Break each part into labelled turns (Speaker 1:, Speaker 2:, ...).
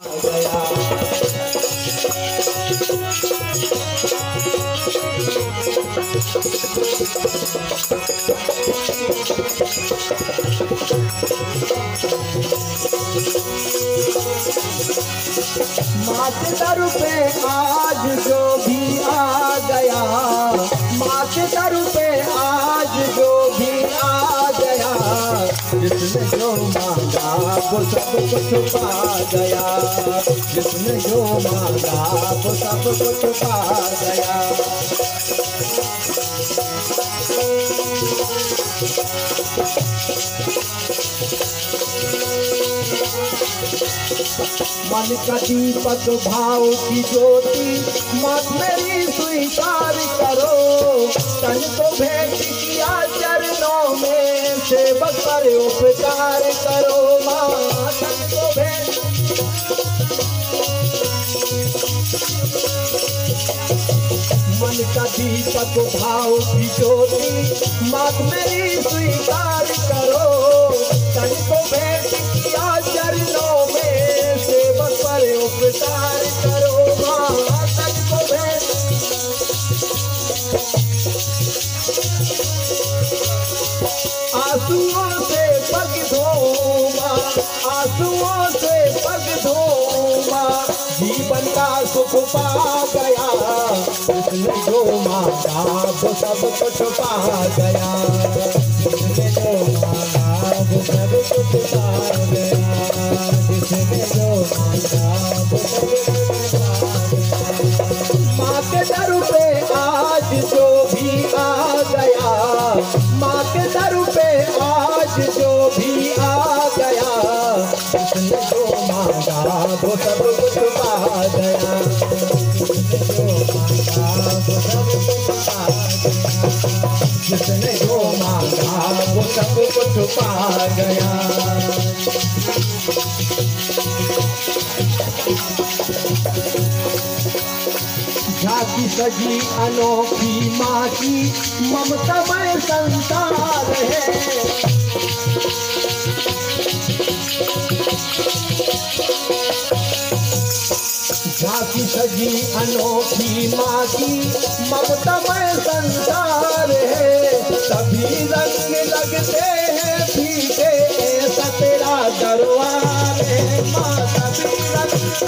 Speaker 1: माथे दर पे आज जो भी आ गया, माथे दर पे आज जो भी आ गया, जिसने जो मांगा वो सब कुछ पा गया, जिसने जो मांगा वो सब कुछ पा गया। मन का दीपक भाव की ज्योति मत मेरी स्वीकार करो, तन को भेंट किया चरणों में, सेवक पर उपकार करो। माँ तन को भेंट, मन का दीपक भाव की ज्योति मत मेरी स्वीकार करो, तन को भेंट किया चरणों में, सेवक पर उपकार करो। माँ तन को भेंट, आंसुओं से पग धोमा, आंसुओं से पग धोमा, जीवन का सुख पा गया, जिसने जो मांगा वो सब कुछ पा गया, जिसने जो मांगा वो सब कुछ पा गया, जिसने जो मांगा वो सब कुछ पा गया। माँ के दर पे आज जो भी आ गया, माँ के दर पे आज जो भी आ गया, जिसने जो मांगा वो सब कुछ पा गया, जिसने जो मांगा वो सब कुछ पा गया। झांकी सजी अनोखी माँ की ममतामय संसार है, झांकी सजी अनोखी माँ की ममतामय संसार है, सभी रंग लगते हैं फीके, ऐसा तेरा दरबार है। माँ सभी रंग,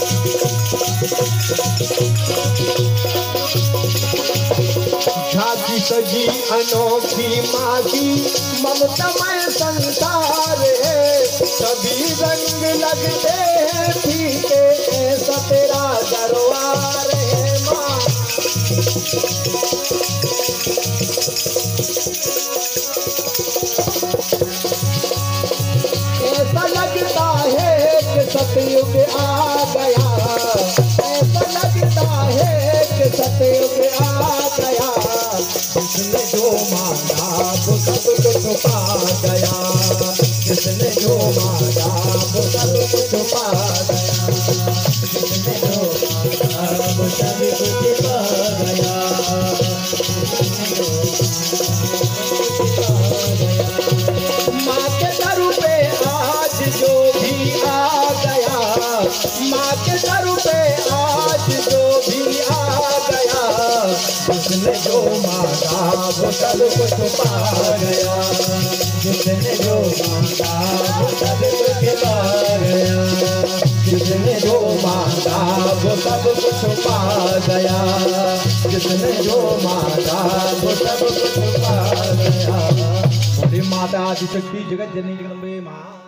Speaker 1: झांकी सजी अनोखी माँ की ममतामय संसार है, सभी रंग लगते हैं फीके, ऐसा तेरा दरबार है। माँ ऐसा लगता है कि सतयुग आ गया, ऐसा लगता है कि सतयुग आ गया, जिसने जो मांगा वो सब कुछ पा गया, जिसने जो मांगा वो सब कुछ पा गया, जिसने जो मांगा वो सब कुछ पा गया, जिसने जो माँ के दर पे आज जो भी आ गया, माँ के दर पे आज जो भी आ गया, जिसने जो मांगा वो सब कुछ पा गया, जिसने जो मांगा वो सब कुछ पा गया, जिसने जो मांगा वो सब कुछ पा गया, जिसने जो मांगा वो सब कुछ पा गया। माता आदिशक्ति जगत जननी जगदम्बे माँ।